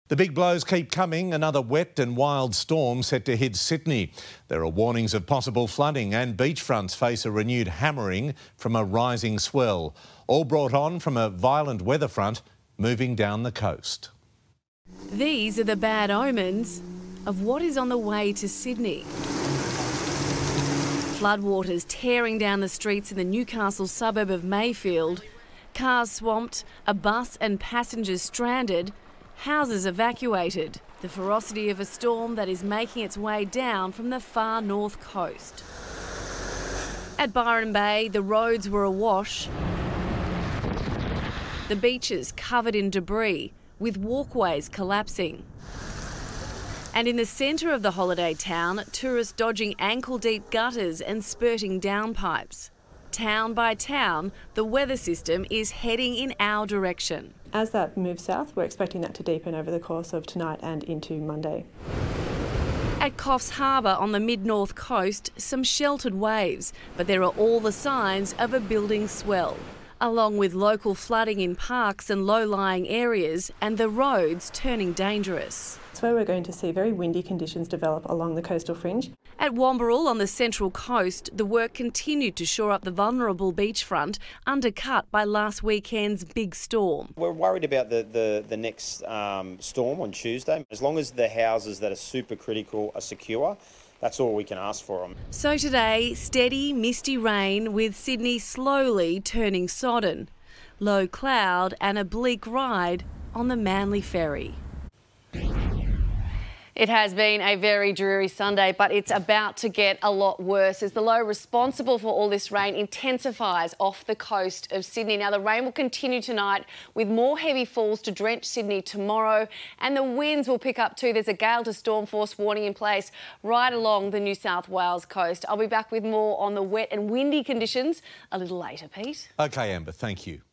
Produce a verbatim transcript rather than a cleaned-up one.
The big blows keep coming. Another wet and wild storm set to hit Sydney. There are warnings of possible flooding, and beachfronts face a renewed hammering from a rising swell. All brought on from a violent weather front moving down the coast. These are the bad omens of what is on the way to Sydney. Floodwaters tearing down the streets in the Newcastle suburb of Mayfield. Cars swamped, a bus and passengers stranded, houses evacuated. The ferocity of a storm that is making its way down from the far north coast. At Byron Bay, the roads were awash. The beaches covered in debris, with walkways collapsing. And in the centre of the holiday town, tourists dodging ankle-deep gutters and spurting downpipes. Town by town, the weather system is heading in our direction. As that moves south, we're expecting that to deepen over the course of tonight and into Monday. At Coffs Harbour on the mid-north coast, some sheltered waves, but there are all the signs of a building swell, along with local flooding in parks and low-lying areas and the roads turning dangerous. That's where we're going to see very windy conditions develop along the coastal fringe. At Wamberal on the central coast, the work continued to shore up the vulnerable beachfront, undercut by last weekend's big storm. We're worried about the, the, the next um, storm on Tuesday. As long as the houses that are super critical are secure, that's all we can ask for them. So today, steady, misty rain with Sydney slowly turning sodden. Low cloud and a bleak ride on the Manly Ferry. It has been a very dreary Sunday, but it's about to get a lot worse as the low responsible for all this rain intensifies off the coast of Sydney. Now, the rain will continue tonight with more heavy falls to drench Sydney tomorrow, and the winds will pick up too. There's a gale to storm force warning in place right along the New South Wales coast. I'll be back with more on the wet and windy conditions a little later, Pete. OK, Amber, thank you.